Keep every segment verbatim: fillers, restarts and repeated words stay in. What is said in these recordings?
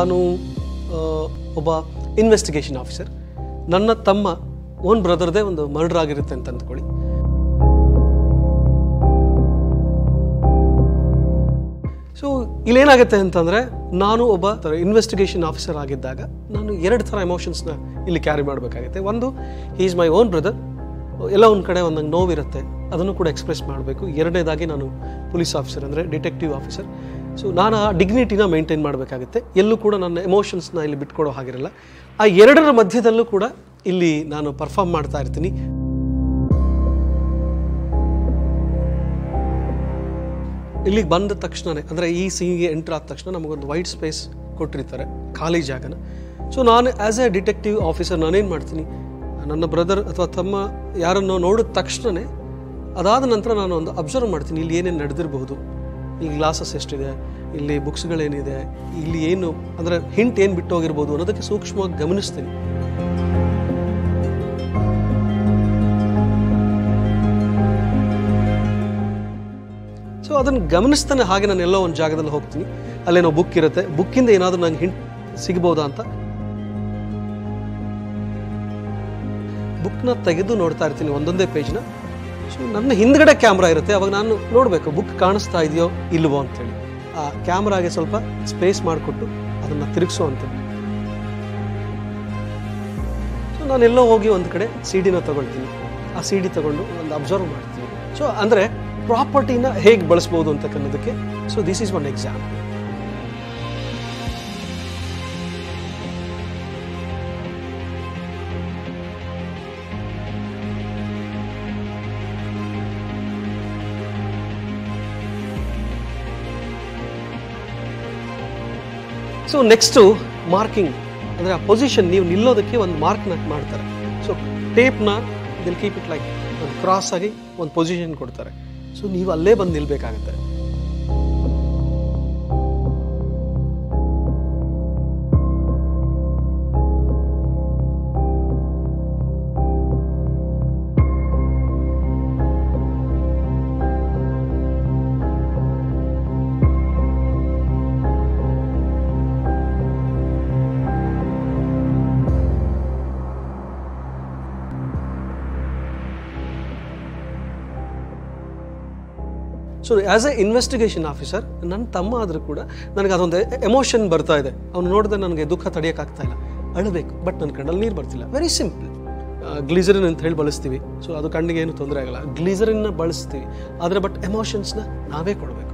ನಾನು ಒಬ್ಬ investigation officer. ನನ್ನ ತಮ್ಮ ಓನ್ ಬ್ರದರ್ದೇ ಒಂದು ಮರ್ಡರ್ ಆಗಿರುತ್ತೆ ಅಂತ ಅಂದ್ಕೊಳ್ಳಿ. ಸೊ ಇಲ್ಲೇನಾಗುತ್ತೆ ಅಂತಂದರೆ, ನಾನು ಒಬ್ಬ ಇನ್ವೆಸ್ಟಿಗೇಷನ್ ಆಫೀಸರ್ ಆಗಿದ್ದಾಗ ನಾನು ಎರಡು ಥರ ಎಮೋಷನ್ಸ್ನ ಇಲ್ಲಿ ಕ್ಯಾರಿ ಮಾಡಬೇಕಾಗುತ್ತೆ. ಒಂದು, he is my own brother, ಎಲ್ಲ ಒಂದು ಕಡೆ ಒಂದಂಗೆ ನೋವಿರುತ್ತೆ, ಅದನ್ನು ಕೂಡ ಎಕ್ಸ್ಪ್ರೆಸ್ ಮಾಡಬೇಕು. ಎರಡನೇದಾಗಿ ನಾನು ಪೊಲೀಸ್ ಆಫೀಸರ್ ಅಂದರೆ ಡಿಟೆಕ್ಟಿವ್ ಆಫೀಸರ್. ಸೊ ನಾನು ಆ ಡಿಗ್ನಿಟಿನ ಮೇಂಟೈನ್ ಮಾಡಬೇಕಾಗುತ್ತೆ. ಎಲ್ಲೂ ಕೂಡ ನನ್ನ ಎಮೋಷನ್ಸ್ನ ಇಲ್ಲಿ ಬಿಟ್ಕೊಡೋ ಹಾಗಿರಲ್ಲ. ಆ ಎರಡರ ಮಧ್ಯದಲ್ಲೂ ಕೂಡ ಇಲ್ಲಿ ನಾನು ಪರ್ಫಾರ್ಮ್ ಮಾಡ್ತಾ ಇರ್ತೀನಿ. ಇಲ್ಲಿಗೆ ಬಂದ ತಕ್ಷಣವೇ, ಅಂದರೆ ಈ ಸೀನ್ಗೆ ಎಂಟ್ರ್ ಆದ ತಕ್ಷಣ ನಮಗೊಂದು ವೈಟ್ ಸ್ಪೇಸ್ ಕೊಟ್ಟಿರ್ತಾರೆ, ಖಾಲಿ ಜಾಗನ. ಸೊ ನಾನು ಆ್ಯಸ್ ಎ ಡಿಟೆಕ್ಟಿವ್ ಆಫೀಸರ್ ನಾನೇನು ಮಾಡ್ತೀನಿ, ನನ್ನ ಬ್ರದರ್ ಅಥವಾ ತಮ್ಮ ಯಾರನ್ನು ನೋಡಿದ ತಕ್ಷಣವೇ ಅದಾದ ನಂತರ ನಾನು ಒಂದು ಅಬ್ಸರ್ವ್ ಮಾಡ್ತೀನಿ, ಇಲ್ಲಿ ಏನೇನು ನಡೆದಿರಬಹುದು, ಇಲ್ಲಿ ಗ್ಲಾಸಸ್ ಎಷ್ಟಿದೆ, ಇಲ್ಲಿ ಬುಕ್ಸ್ಗಳೇನಿದೆ, ಇಲ್ಲಿ ಏನು ಅಂದರೆ ಹಿಂಟ್ ಏನು ಬಿಟ್ಟು ಹೋಗಿರ್ಬೋದು ಅನ್ನೋದಕ್ಕೆ ಸೂಕ್ಷ್ಮವಾಗಿ ಗಮನಿಸ್ತೀನಿ. ಸೊ ಅದನ್ನು ಗಮನಿಸ್ತಾನೆ ಹಾಗೆ ನಾನು ಎಲ್ಲೋ ಒಂದು ಜಾಗದಲ್ಲಿ ಹೋಗ್ತೀನಿ, ಅಲ್ಲೇನೋ ಬುಕ್ ಇರುತ್ತೆ, ಬುಕ್ಕಿಂದ ಏನಾದರೂ ನಂಗೆ ಹಿಂಟ್ ಸಿಗ್ಬೋದಾ ಅಂತ ಬುಕ್ನ ತೆಗೆದು ನೋಡ್ತಾ ಇರ್ತೀನಿ, ಒಂದೊಂದೇ ಪೇಜ್ನ. ಸೊ ನನ್ನ ಹಿಂದ್ಗಡೆ ಕ್ಯಾಮ್ರಾ ಇರುತ್ತೆ, ಅವಾಗ ನಾನು ನೋಡಬೇಕು ಬುಕ್ ಕಾಣಿಸ್ತಾ ಇದೆಯೋ ಇಲ್ವೋ ಅಂತೇಳಿ. ಆ ಕ್ಯಾಮ್ರಾಗೆ ಸ್ವಲ್ಪ ಸ್ಪೇಸ್ ಮಾಡಿಕೊಟ್ಟು ಅದನ್ನು ತಿರುಗಿಸೋ ಅಂಥದ್ದು. ಸೊ ನಾನೆಲ್ಲೋ ಹೋಗಿ ಒಂದು ಕಡೆ ಸಿ ಡಿನ ತಗೊಳ್ತೀನಿ, ಆ ಸಿ ಡಿ ತಗೊಂಡು ಒಂದು ಅಬ್ಸರ್ವ್ ಮಾಡ್ತೀನಿ. ಸೊ ಅಂದರೆ ಪ್ರಾಪರ್ಟಿನ ಹೇಗೆ ಬಳಸ್ಬೋದು ಅಂತಕ್ಕನ್ನೋದಕ್ಕೆ. So this is one example. So next marking, ಅಂದರೆ ಆ ಪೊಸಿಷನ್ ನೀವು ನಿಲ್ಲೋದಕ್ಕೆ ಒಂದು ಮಾರ್ಕ್ನ ಮಾಡ್ತಾರೆ. ಸೊ ಟೇಪ್ನ ದಿಲ್ ಕೀಪ್ ಇಟ್ ಲೈಕ್ ಒಂದು ಕ್ರಾಸ್ ಆಗಿ ಒಂದು ಪೊಸಿಷನ್ ಕೊಡ್ತಾರೆ. ಸೊ ನೀವು ಅಲ್ಲೇ ಬಂದು ನಿಲ್ಬೇಕಾಗತ್ತೆ. So as a investigation officer, ನನ್ನ ತಮ್ಮ ಆದರೂ ಕೂಡ ನನಗೆ ಅದೊಂದು ಎಮೋಷನ್ ಬರ್ತಾ ಇದೆ. ಅವ್ನು ನೋಡಿದ್ರೆ ನನಗೆ ದುಃಖ ತಡೆಯೋಕ್ಕಾಗ್ತಾ ಇಲ್ಲ, ಅಳಬೇಕು, ಬಟ್ ನನ್ನ ಕಣ್ಣಲ್ಲಿ ನೀರು ಬರ್ತಿಲ್ಲ. ವೆರಿ ಸಿಂಪಲ್, ಗ್ಲೀಸರಿನ್ ಅಂತ ಹೇಳಿ ಬಳಸ್ತೀವಿ. ಸೊ ಅದು ಕಣ್ಣಿಗೆ ಏನು ತೊಂದರೆ ಆಗಲ್ಲ, ಗ್ಲೀಸರಿನ್ನ ಬಳಸ್ತೀವಿ. ಆದರೆ ಬಟ್ ಎಮೋಷನ್ಸ್ನ ನಾವೇ ಕೊಡಬೇಕು.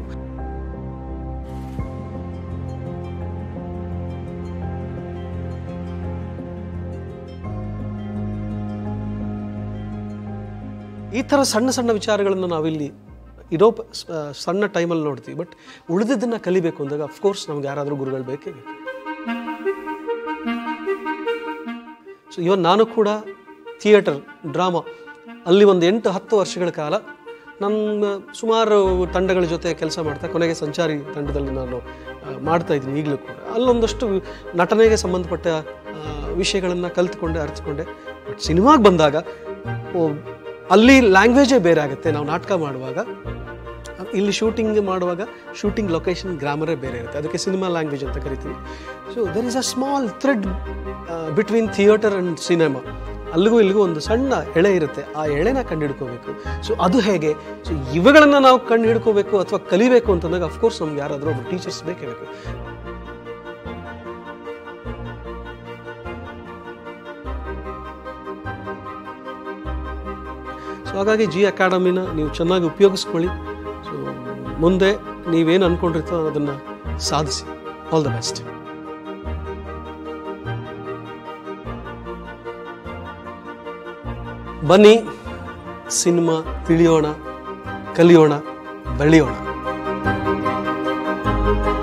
ಈ ಥರ ಸಣ್ಣ ಸಣ್ಣ ವಿಚಾರಗಳನ್ನು ನಾವಿಲ್ಲಿ ಇರೋ ಸಣ್ಣ ಟೈಮಲ್ಲಿ ನೋಡ್ತೀವಿ. ಬಟ್ ಉಳಿದಿದ್ದನ್ನು ಕಲಿಬೇಕು ಅಂದಾಗ ಅಫ್ಕೋರ್ಸ್ ನಮ್ಗೆ ಯಾರಾದರೂ ಗುರುಗಳು ಬೇಕೇ ಬೇಕು. ಸೊ ಇವನ್ ನಾನು ಕೂಡ ಥಿಯೇಟರ್, ಡ್ರಾಮಾ ಅಲ್ಲಿ ಒಂದು ಎಂಟು ಹತ್ತು ವರ್ಷಗಳ ಕಾಲ ನನ್ನ ಸುಮಾರು ತಂಡಗಳ ಜೊತೆ ಕೆಲಸ ಮಾಡ್ತಾ ಕೊನೆಗೆ ಸಂಚಾರಿ ತಂಡದಲ್ಲಿ ನಾನು ಮಾಡ್ತಾ ಇದ್ದೀನಿ ಈಗಲೂ ಕೂಡ. ಅಲ್ಲೊಂದಷ್ಟು ನಟನೆಗೆ ಸಂಬಂಧಪಟ್ಟ ವಿಷಯಗಳನ್ನು ಕಲಿತ್ಕೊಂಡೆ, ಅರಿತುಕೊಂಡೆ. ಬಟ್ ಸಿನಿಮಾಗೆ ಬಂದಾಗ ಅಲ್ಲಿ ಲ್ಯಾಂಗ್ವೇಜೇ ಬೇರೆ ಆಗುತ್ತೆ. ನಾವು ನಾಟಕ ಮಾಡುವಾಗ, ಇಲ್ಲಿ ಶೂಟಿಂಗ್ ಮಾಡುವಾಗ ಶೂಟಿಂಗ್ ಲೊಕೇಶನ್ ಗ್ರಾಮರೇ ಬೇರೆ ಇರುತ್ತೆ, ಅದಕ್ಕೆ ಸಿನಿಮಾ ಲ್ಯಾಂಗ್ವೇಜ್ ಅಂತ ಕರಿತೀವಿ. So there is a small thread between theatre and cinema. ಅಲ್ಲಿಗೂ ಇಲ್ಲಿಗೂ ಒಂದು ಸಣ್ಣ ಎಳೆ ಇರುತ್ತೆ, ಆ ಎಳೆನ ಕಂಡು ಹಿಡ್ಕೋಬೇಕು. ಸೊ ಅದು ಹೇಗೆ, ಸೊ ಇವುಗಳನ್ನು ನಾವು ಕಂಡು ಹಿಡ್ಕೋಬೇಕು ಅಥವಾ ಕಲಿಬೇಕು ಅಂತಂದಾಗ ಅಫ್ಕೋರ್ಸ್ ನಮ್ಗೆ ಯಾರಾದರೂ ಒಬ್ಬರು ಟೀಚರ್ಸ್ ಬೇಕೇ ಬೇಕು. ಸೊ ಹಾಗಾಗಿ ಜಿ ಅಕಾಡೆಮಿನ ನೀವು ಚೆನ್ನಾಗಿ ಉಪಯೋಗಿಸ್ಕೊಳ್ಳಿ. ಸೊ ಮುಂದೆ ನೀವೇನು ಅಂದ್ಕೊಂಡಿರ್ತೀರೋ ಅದನ್ನು ಸಾಧಿಸಿ. All the best. ಬನ್ನಿ, ಸಿನಿಮಾ ತಿಳಿಯೋಣ, ಕಲಿಯೋಣ, ಬೆಳೆಯೋಣ.